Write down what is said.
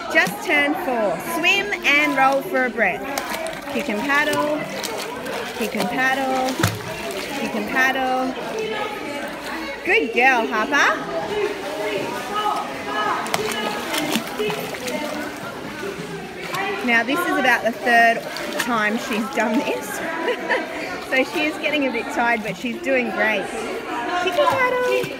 Just turn 4. Swim and roll for a breath. Kick and paddle, kick and paddle, kick and paddle. Good girl, Harper. Now this is about the 3rd time she's done this. So she is getting a bit tired, but she's doing great. Kick and paddle.